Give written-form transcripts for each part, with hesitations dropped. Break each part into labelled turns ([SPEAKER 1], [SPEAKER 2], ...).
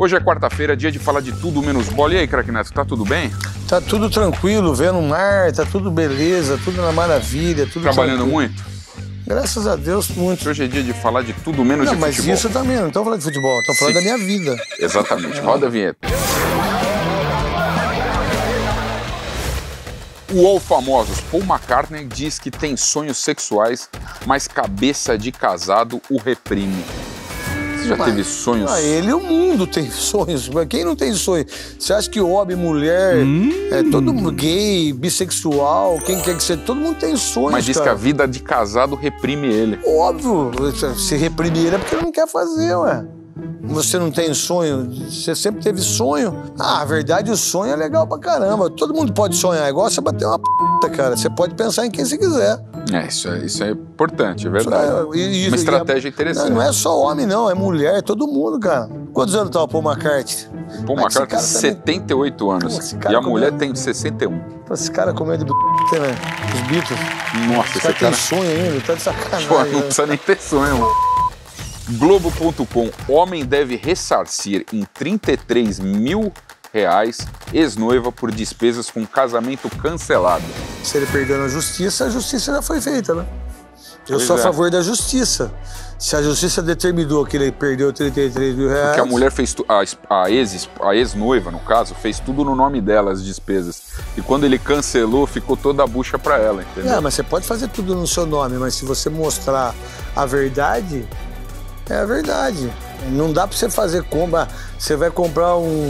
[SPEAKER 1] Hoje é quarta-feira, dia de falar de tudo menos bola. E aí, craque Neto, tá tudo bem?
[SPEAKER 2] Tá tudo tranquilo, vendo o mar, tá tudo beleza, tudo na maravilha, tudo
[SPEAKER 1] trabalhando
[SPEAKER 2] tranquilo.
[SPEAKER 1] muito?
[SPEAKER 2] Graças a Deus, muito.
[SPEAKER 1] Hoje é dia de falar de tudo menos de futebol.
[SPEAKER 2] Mas isso também, não estamos falando de futebol, estamos falando da minha vida.
[SPEAKER 1] Exatamente, roda a vinheta. O All Famosos, Paul McCartney diz que tem sonhos sexuais, mas cabeça de casado o reprime. Você já teve sonhos?
[SPEAKER 2] Ele e o mundo tem sonhos. Quem não tem sonho? Você acha que homem, mulher, todo mundo gay, bissexual, quem quer que seja, todo mundo tem sonhos,
[SPEAKER 1] mas diz que a vida de casado reprime ele.
[SPEAKER 2] Óbvio, se reprimir ele é porque ele não quer fazer, ué. Você não tem sonho? Você sempre teve sonho? Ah, a verdade, o sonho é legal pra caramba. Todo mundo pode sonhar, igual você bater uma p***, cara. Você pode pensar em quem você quiser.
[SPEAKER 1] Isso é importante, é verdade. Uma estratégia interessante.
[SPEAKER 2] Não é só homem, não. É mulher, é todo mundo, cara. Quantos anos tá o Paul McCartney?
[SPEAKER 1] Paul McCartney tem 78 anos. E a mulher tem 61.
[SPEAKER 2] Esse cara comendo de né? Os Beatles.
[SPEAKER 1] Nossa,
[SPEAKER 2] esse cara tem sonho ainda, tá de sacanagem.
[SPEAKER 1] Pô, não precisa nem ter sonho, mano. Globo.com, homem deve ressarcir em R$33 mil ex-noiva por despesas com casamento cancelado.
[SPEAKER 2] Se ele perdeu na justiça, a justiça já foi feita, né? Eu sou a favor da justiça. Se a justiça determinou que ele perdeu R$33 mil...
[SPEAKER 1] Porque a mulher fez... A ex-noiva, no caso, fez tudo no nome dela, as despesas. E quando ele cancelou, ficou toda a bucha pra ela, entendeu?
[SPEAKER 2] Mas você pode fazer tudo no seu nome, mas se você mostrar a verdade... É a verdade. Não dá pra você fazer compra. Você vai comprar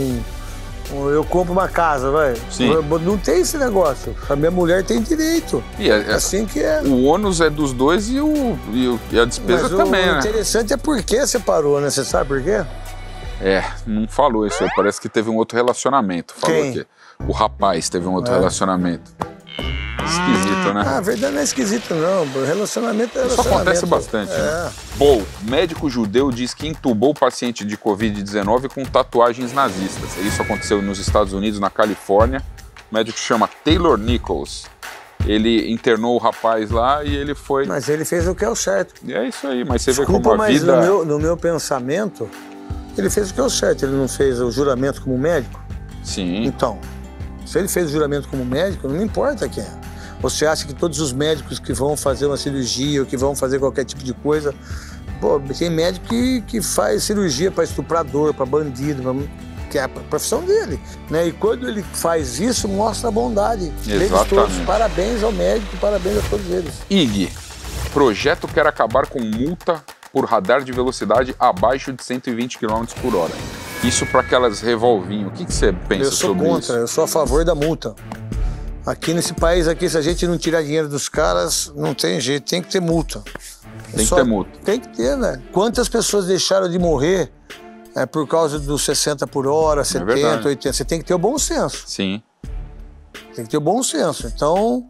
[SPEAKER 2] eu compro uma casa, vai.
[SPEAKER 1] Sim.
[SPEAKER 2] Não tem esse negócio. A minha mulher tem direito.
[SPEAKER 1] E
[SPEAKER 2] assim que é.
[SPEAKER 1] O ônus é dos dois e a despesa também, né?
[SPEAKER 2] O interessante é por que separou, né? Você sabe por quê?
[SPEAKER 1] Não falou isso aí. Parece que teve um outro relacionamento. Falou
[SPEAKER 2] Quem?
[SPEAKER 1] que o rapaz teve um outro relacionamento. Esquisito, né?
[SPEAKER 2] A verdade não é esquisito, não. Relacionamento é relacionamento.
[SPEAKER 1] Isso acontece bastante, né? Bom, médico judeu diz que entubou paciente de Covid-19 com tatuagens nazistas. Isso aconteceu nos Estados Unidos, na Califórnia. O médico chama Taylor Nichols. Ele internou o rapaz lá e ele foi...
[SPEAKER 2] Mas ele fez o que é o certo.
[SPEAKER 1] E é isso aí, mas você vê
[SPEAKER 2] como
[SPEAKER 1] a vida...
[SPEAKER 2] Mas no meu pensamento, ele fez o que é o certo. Ele não fez o juramento como médico?
[SPEAKER 1] Sim.
[SPEAKER 2] Então, se ele fez o juramento como médico, não importa quem é. Você acha que todos os médicos que vão fazer uma cirurgia ou que vão fazer qualquer tipo de coisa... Pô, tem médico que faz cirurgia para estuprador, para bandido, que é a profissão dele, né? E quando ele faz isso, mostra a bondade deles todos. Parabéns ao médico, parabéns a todos eles.
[SPEAKER 1] IG, projeto quer acabar com multa por radar de velocidade abaixo de 120 km por hora. Isso para aquelas revolvinhas. O que você pensa sobre isso?
[SPEAKER 2] Eu sou contra, eu sou a favor da multa. Aqui nesse país, se a gente não tirar dinheiro dos caras, não tem jeito, tem que ter multa.
[SPEAKER 1] Tem que ter multa.
[SPEAKER 2] Tem que ter, né? Quantas pessoas deixaram de morrer por causa dos 60 por hora, 70, 80? Você tem que ter o bom senso.
[SPEAKER 1] Sim.
[SPEAKER 2] Tem que ter o bom senso. Então,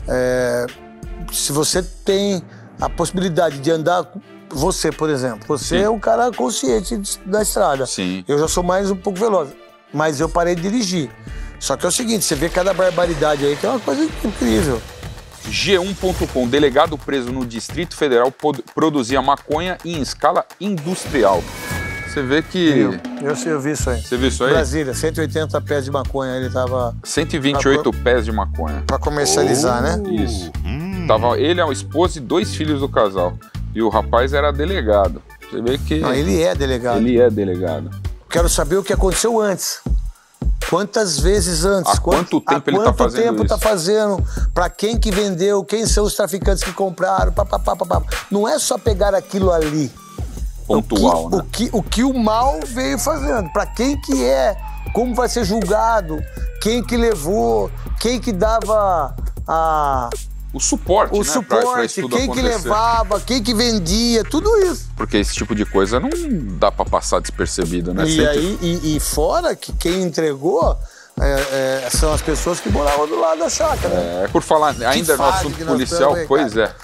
[SPEAKER 2] se você tem a possibilidade de andar... Você, por exemplo, você é um cara consciente da estrada.
[SPEAKER 1] Sim.
[SPEAKER 2] Eu já sou mais um pouco veloz, mas eu parei de dirigir. Só que é o seguinte, você vê cada barbaridade aí que é uma coisa incrível.
[SPEAKER 1] G1.com, delegado preso no Distrito Federal produzia maconha em escala industrial. Você vê que...
[SPEAKER 2] Eu vi isso aí.
[SPEAKER 1] Você viu isso aí?
[SPEAKER 2] Brasília, 180 pés de maconha, ele tava...
[SPEAKER 1] 128 pés de maconha.
[SPEAKER 2] Pra comercializar, né?
[SPEAKER 1] Isso. Tava ele, a esposa e 2 filhos do casal. E o rapaz era delegado. Você vê que...
[SPEAKER 2] Não, ele é delegado.
[SPEAKER 1] Ele é delegado.
[SPEAKER 2] Quero saber o que aconteceu antes. Quantas vezes antes?
[SPEAKER 1] Há quanto tempo ele tá fazendo isso?
[SPEAKER 2] Quanto tempo tá fazendo? Para quem que vendeu? Quem são os traficantes que compraram? Não é só pegar aquilo ali.
[SPEAKER 1] Pontual, né?
[SPEAKER 2] O que o mal veio fazendo. Para quem que é? Como vai ser julgado? Quem que levou? Quem que dava
[SPEAKER 1] o suporte,
[SPEAKER 2] o
[SPEAKER 1] né?
[SPEAKER 2] suporte, quem que levava, quem que vendia, tudo isso.
[SPEAKER 1] Porque esse tipo de coisa não dá pra passar despercebido, né?
[SPEAKER 2] E fora que quem entregou são as pessoas que moravam do lado da chácara.
[SPEAKER 1] Por falar ainda no assunto policial, pois é.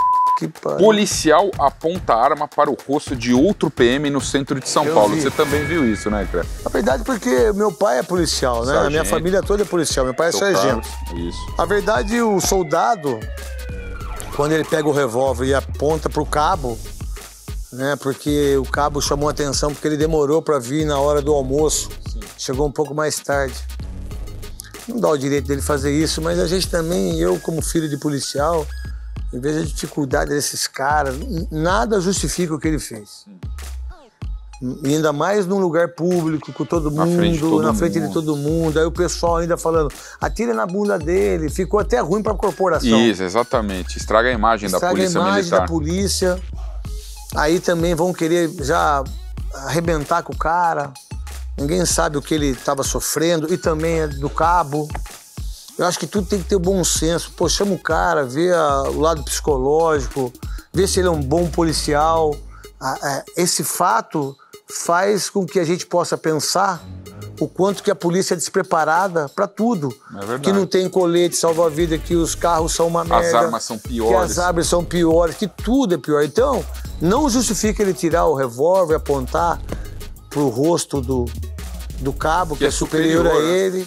[SPEAKER 1] Policial aponta arma para o rosto de outro PM no centro de São Paulo. Você também viu isso, né, cara?
[SPEAKER 2] Na verdade, porque meu pai é policial, né? A minha família toda é policial. Meu pai é sargento.
[SPEAKER 1] Isso.
[SPEAKER 2] Na verdade, o soldado, quando ele pega o revólver e aponta pro cabo, né? Porque o cabo chamou a atenção porque ele demorou para vir na hora do almoço.
[SPEAKER 1] Sim.
[SPEAKER 2] Chegou um pouco mais tarde. Não dá o direito dele fazer isso, mas a gente também, eu como filho de policial, em vez da dificuldade desses caras, nada justifica o que ele fez. E ainda mais num lugar público, com todo mundo, na frente de todo mundo. Aí o pessoal ainda falando, atira na bunda dele. Ficou até ruim para a corporação.
[SPEAKER 1] Isso, exatamente. Estraga a imagem da polícia militar.
[SPEAKER 2] Estraga a imagem da polícia. Aí também vão querer já arrebentar com o cara. Ninguém sabe o que ele estava sofrendo. E também é do cabo. Eu acho que tudo tem que ter bom senso. Pô, chama o cara, vê o lado psicológico, vê se ele é um bom policial. Esse fato faz com que a gente possa pensar o quanto que a polícia é despreparada para tudo.
[SPEAKER 1] É verdade.
[SPEAKER 2] Que não tem colete salva-vida, que os carros são uma merda.
[SPEAKER 1] As armas são piores.
[SPEAKER 2] Que as armas são piores, que tudo é pior. Então, não justifica ele tirar o revólver e apontar pro rosto do cabo, que é superior a ele.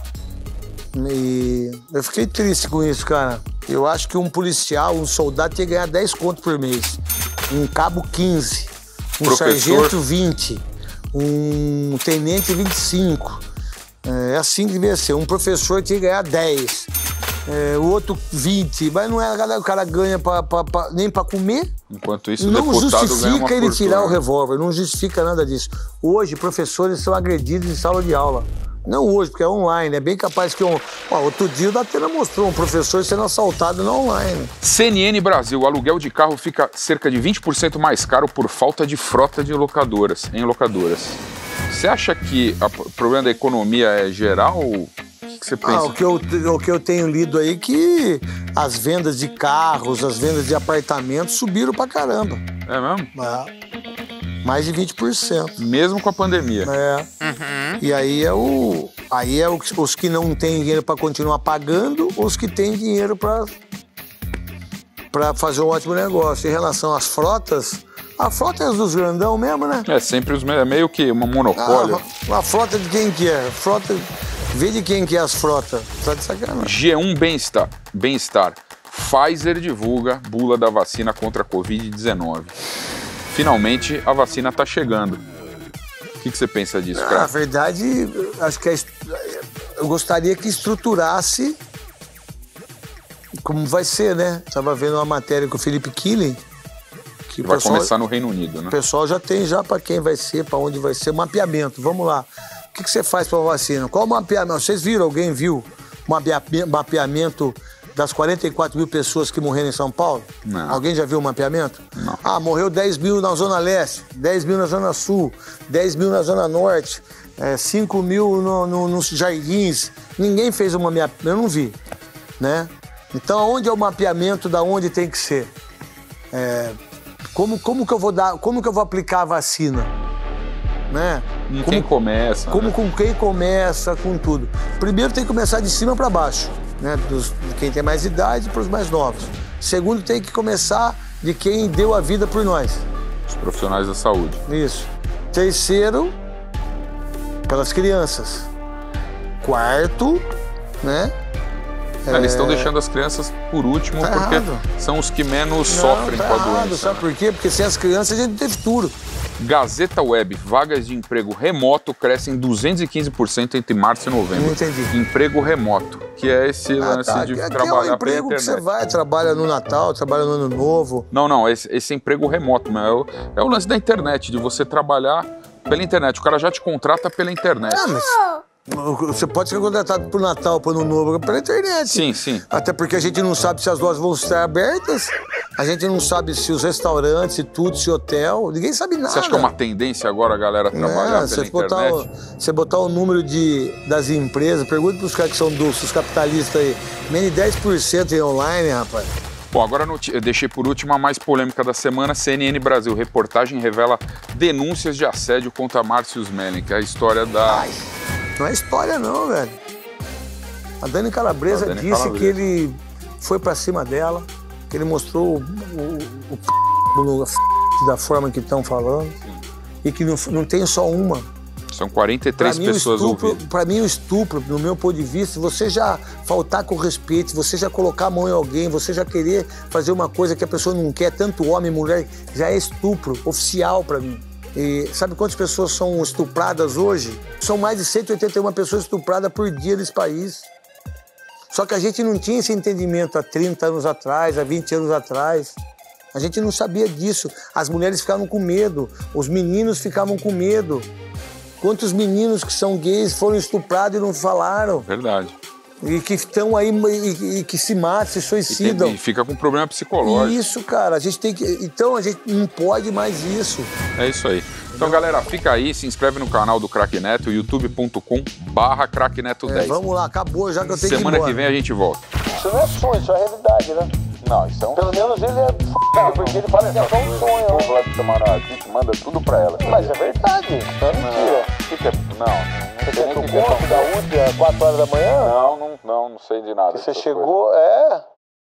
[SPEAKER 2] E eu fiquei triste com isso, cara. Eu acho que um policial, um soldado, tinha que ganhar 10 conto por mês. Um cabo 15, um sargento 20, um tenente 25. É assim que devia ser. Um professor tinha que ganhar 10, o outro 20. Mas não é, o cara ganha nem para comer.
[SPEAKER 1] Enquanto isso, o
[SPEAKER 2] não
[SPEAKER 1] deputado ganha uma
[SPEAKER 2] justifica ele
[SPEAKER 1] fortuna.
[SPEAKER 2] tirar o revólver, não justifica nada disso. Hoje, professores são agredidos em sala de aula. Não hoje, porque é online. É bem capaz que outro dia o Datena mostrou um professor sendo assaltado no online.
[SPEAKER 1] CNN Brasil, o aluguel de carro fica cerca de 20% mais caro por falta de frota de locadoras. Você acha que o problema da economia é geral? O que você pensa?
[SPEAKER 2] O que eu tenho lido aí que as vendas de carros, as vendas de apartamentos subiram pra caramba.
[SPEAKER 1] É mesmo?
[SPEAKER 2] Mais de 20%.
[SPEAKER 1] Mesmo com a pandemia.
[SPEAKER 2] E aí os que não têm dinheiro para continuar pagando, os que têm dinheiro para fazer um ótimo negócio. Em relação às frotas, a frota é dos grandão mesmo, né?
[SPEAKER 1] É sempre é meio que uma monopólio.
[SPEAKER 2] A frota de quem que é? Vê de quem que é as frotas. Tá de sacanagem.
[SPEAKER 1] G1 Bem-Estar. Pfizer divulga bula da vacina contra a Covid-19. Finalmente, a vacina está chegando. O que você pensa disso, cara?
[SPEAKER 2] Na verdade, acho que eu gostaria que estruturasse como vai ser, né? Estava vendo uma matéria com o Felipe Killing.
[SPEAKER 1] Que vai começar no Reino Unido, né?
[SPEAKER 2] O pessoal já tem para quem vai ser, para onde vai ser, o mapeamento. Vamos lá. O que você faz para a vacina? Qual o mapeamento? Vocês viram? Alguém viu o mapeamento das 44 mil pessoas que morreram em São Paulo?
[SPEAKER 1] Não.
[SPEAKER 2] Alguém já viu o mapeamento?
[SPEAKER 1] Não.
[SPEAKER 2] Morreu 10 mil na Zona Leste, 10 mil na Zona Sul, 10 mil na Zona Norte, 5 mil nos Jardins. Ninguém fez o mapeamento, eu não vi, né? Então, onde é o mapeamento da onde tem que ser? Como que eu vou aplicar a vacina? Né?
[SPEAKER 1] Quem começa?
[SPEAKER 2] Com quem começa, com tudo. Primeiro tem que começar de cima para baixo, né? De quem tem mais idade para os mais novos. Segundo, tem que começar de quem deu a vida por nós.
[SPEAKER 1] Os profissionais da saúde.
[SPEAKER 2] Isso. Terceiro, pelas crianças. Quarto, né?
[SPEAKER 1] Eles estão deixando as crianças por último porque são os que menos sofrem com a doença.
[SPEAKER 2] Sabe por quê? Porque sem as crianças a gente não tem futuro.
[SPEAKER 1] Gazeta Web, vagas de emprego remoto crescem 215% entre março e novembro.
[SPEAKER 2] Não entendi.
[SPEAKER 1] Emprego remoto, que é esse lance de trabalhar
[SPEAKER 2] é um emprego que você vai, trabalha no Natal, trabalha no Ano Novo.
[SPEAKER 1] Não, esse emprego remoto, é o lance da internet, de você trabalhar pela internet. O cara já te contrata pela internet.
[SPEAKER 2] Mas você pode ser contratado pro Natal, pro Ano Novo, pela internet.
[SPEAKER 1] Sim.
[SPEAKER 2] Até porque a gente não sabe se as lojas vão estar abertas, a gente não sabe se os restaurantes e tudo, se hotel, ninguém sabe nada.
[SPEAKER 1] Você acha que é uma tendência agora a galera trabalhar pela internet?
[SPEAKER 2] Você botar o número das empresas, pergunta pros caras que são os capitalistas aí, menos de 10% em online, rapaz.
[SPEAKER 1] Bom, agora eu deixei por último a mais polêmica da semana. CNN Brasil. Reportagem revela denúncias de assédio contra Márcio Smelling, que é a história da...
[SPEAKER 2] Não é história não, velho. A Dani Calabresa disse que ele foi pra cima dela, que ele mostrou da forma que estão falando. E que não tem só uma.
[SPEAKER 1] São 43 pessoas ouvidas.
[SPEAKER 2] Para mim, o estupro, no meu ponto de vista, você já faltar com respeito, você já colocar a mão em alguém, você já querer fazer uma coisa que a pessoa não quer, tanto homem, mulher, já é estupro oficial para mim. E sabe quantas pessoas são estupradas hoje? São mais de 181 pessoas estupradas por dia nesse país. Só que a gente não tinha esse entendimento há 30 anos atrás, há 20 anos atrás. A gente não sabia disso. As mulheres ficavam com medo, os meninos ficavam com medo. Quantos meninos que são gays foram estuprados e não falaram?
[SPEAKER 1] Verdade.
[SPEAKER 2] E que estão aí e que se matam, se suicidam.
[SPEAKER 1] E fica com problema psicológico.
[SPEAKER 2] Isso, cara. A gente tem que... Então, a gente não pode mais isso.
[SPEAKER 1] É isso aí. Então, galera, fica aí, se inscreve no canal do Craque Neto, youtube.com/craqueneto10.
[SPEAKER 2] Vamos lá, acabou já que eu tenho que ir embora.
[SPEAKER 1] Semana que vem a gente volta.
[SPEAKER 2] Isso não é sonho, isso é realidade, né?
[SPEAKER 1] Não, isso é um...
[SPEAKER 2] Pelo menos ele é f***, porque ele fala que é só um sonho.
[SPEAKER 1] O Vlad Camarati manda tudo pra ela.
[SPEAKER 2] Mas é verdade, não é mentira.
[SPEAKER 1] Não.
[SPEAKER 2] Você quer que eu conte da última, 4 horas da manhã?
[SPEAKER 1] Não sei de nada.
[SPEAKER 2] Que você chegou,